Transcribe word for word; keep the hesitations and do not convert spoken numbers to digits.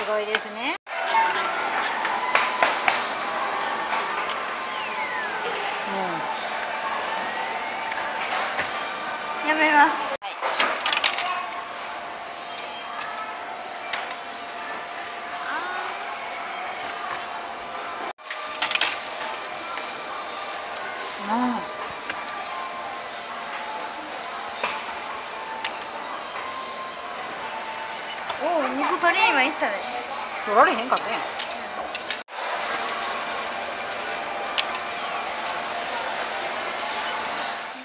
すごいですね。 うん、やめます。 はい。ああ。 おお、にこ取り今いったで。 取られへんかったやん。